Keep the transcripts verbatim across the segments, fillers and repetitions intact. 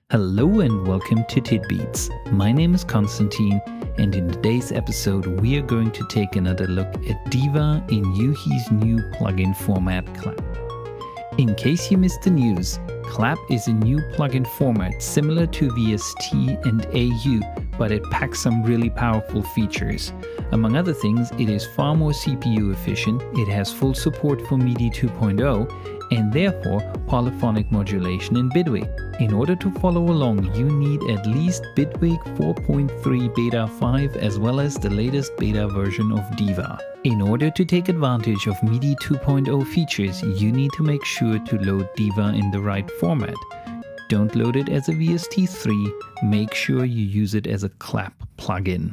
Hello and welcome to Tidbeats. My name is Konstantin, and in today's episode we are going to take another look at Diva in Yuhi's new plugin format Clap. In case you missed the news, Clap is a new plugin format similar to V S T and A U, but it packs some really powerful features. Among other things, it is far more C P U efficient, it has full support for MIDI two point oh, and therefore polyphonic modulation in Bitwig. In order to follow along, you need at least Bitwig four point three Beta five as well as the latest beta version of Diva. In order to take advantage of MIDI two point oh features, you need to make sure to load Diva in the right format. Don't load it as a V S T three, make sure you use it as a Clap plugin.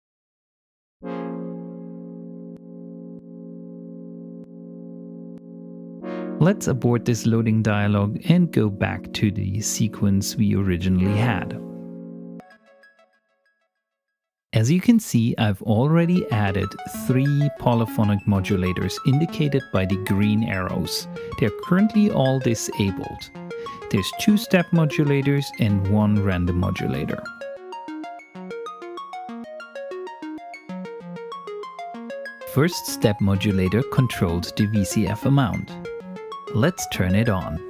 Let's abort this loading dialog and go back to the sequence we originally had. As you can see, I've already added three polyphonic modulators indicated by the green arrows. They're currently all disabled. There's two step modulators and one random modulator. First step modulator controls the V C F amount. Let's turn it on.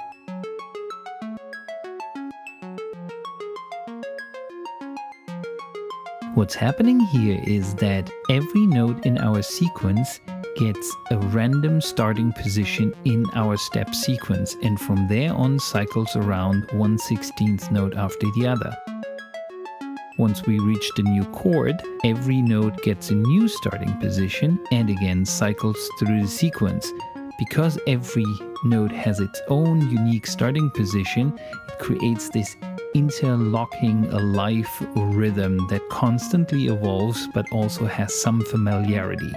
What's happening here is that every note in our sequence gets a random starting position in our step sequence, and from there on cycles around one sixteenth note after the other. Once we reach the new chord, every note gets a new starting position and again cycles through the sequence. Because every note has its own unique starting position, it creates this interlocking alive rhythm that constantly evolves but also has some familiarity.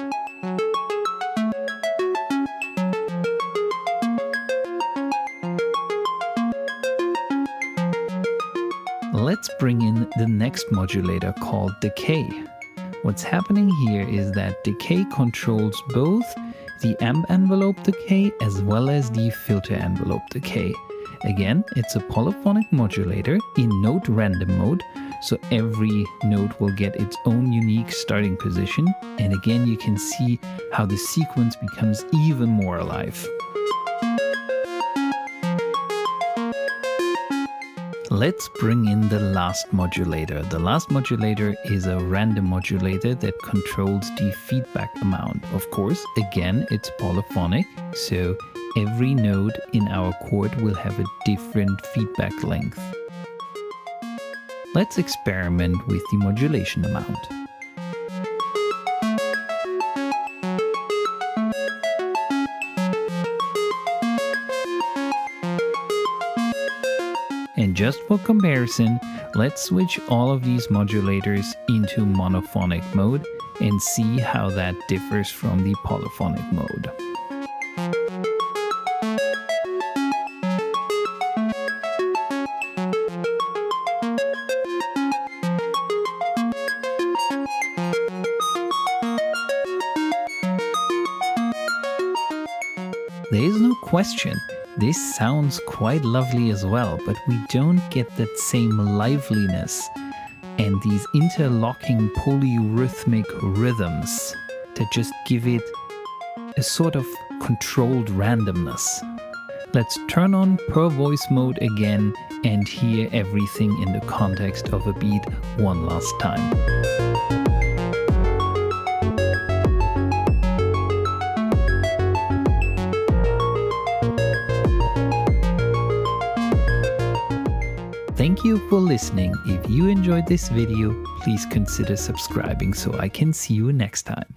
Let's bring in the next modulator called Decay. What's happening here is that Decay controls both the amp envelope decay as well as the filter envelope decay. Again, it's a polyphonic modulator in note random mode, so every note will get its own unique starting position, and again you can see how the sequence becomes even more alive. Let's bring in the last modulator. The last modulator is a random modulator that controls the feedback amount. Of course, again, it's polyphonic, so every note in our chord will have a different feedback length. Let's experiment with the modulation amount. And just for comparison, let's switch all of these modulators into monophonic mode and see how that differs from the polyphonic mode. There is no question. This sounds quite lovely as well, but we don't get that same liveliness and these interlocking polyrhythmic rhythms that just give it a sort of controlled randomness. Let's turn on per voice mode again and hear everything in the context of a beat one last time. Thank you for listening. If you enjoyed this video, please consider subscribing so I can see you next time.